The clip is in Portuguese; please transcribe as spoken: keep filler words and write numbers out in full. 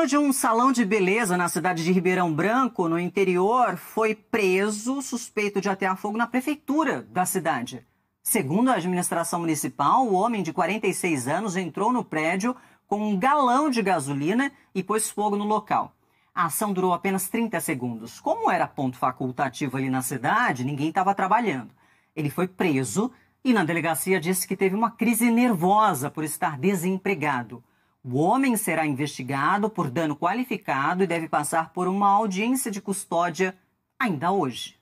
dono de um salão de beleza na cidade de Ribeirão Branco, no interior, foi preso suspeito de atear fogo na prefeitura da cidade. Segundo a administração municipal, o homem de quarenta e seis anos entrou no prédio com um galão de gasolina e pôs fogo no local. A ação durou apenas trinta segundos. Como era ponto facultativo ali na cidade, ninguém estava trabalhando. Ele foi preso e na delegacia disse que teve uma crise nervosa por estar desempregado. O homem será investigado por dano qualificado e deve passar por uma audiência de custódia ainda hoje.